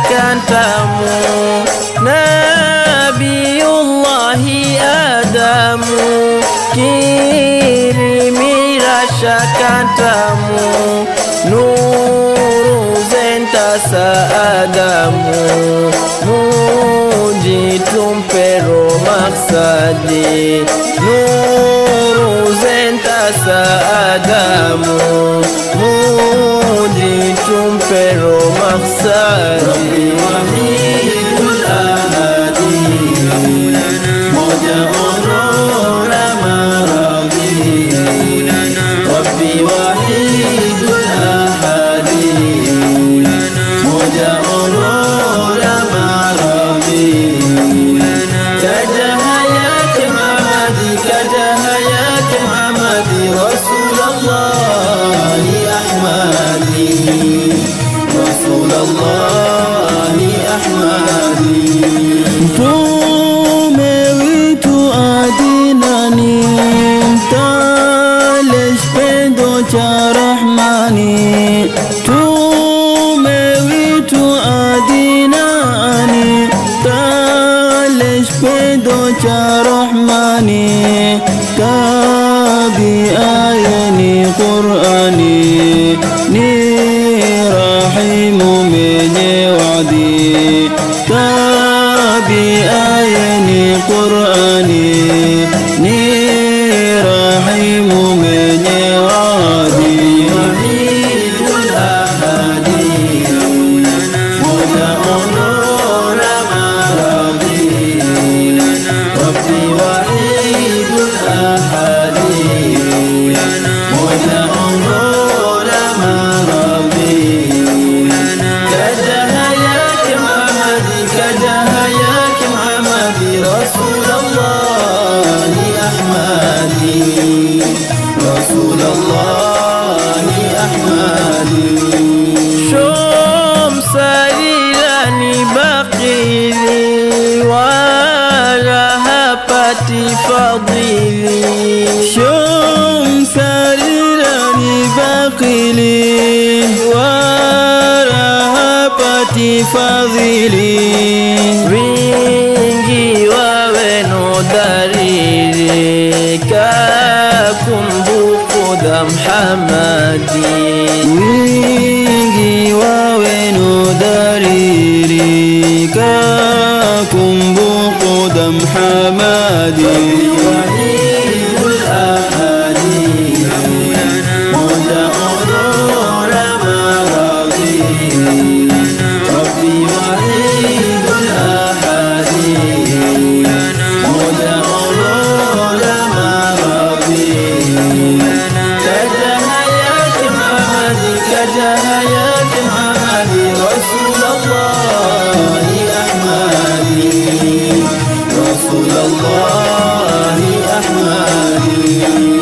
masakan tamu Nabiullahi Adamu kirimi rasakan tamu Nuru zentasa Adamu muji tumpero maksadi Nuru zentasa Adamu muji tumpero maksadi Wahidul ahadi moja urura maradi Rabbi wahidul ahadi moja urura maradi Kajahayat Muhammadi kajahayat Muhammadi Rasulullah Ahmadi Rasulullah Ahmadi Mtume witu adinani Talesh pendo cha Rahmani Mtume witu adinani Talesh pendo cha Rahmani Tabi ayani Qur'ani ni rahimu mwenye wadi Tabi ayani Qur'ani ni rahimu mwenye wadi Wahidul ahadi moja urura maradi Rabbi wahidul ahadi moja urura maradi Kajahayat Muhammadi kajahayat Muhammadi Rasulullah Ahmadi Rasulullah Ahmadi Shom sarirani baqili wala hapati fadili Shom sarirani baqili wala hapati fadili Wingi wawe no dariri kakumbuku da Muhammadi Wingi wawe no dariri kakumbuku da Muhammadi Wahidul ahadi moja urura maradi Rabbi wahidul ahadi moja urura maradi Kajahayat Muhammadi kajahayat Muhammadi Rasulullah Ahmadi Rasulullah Ahmadi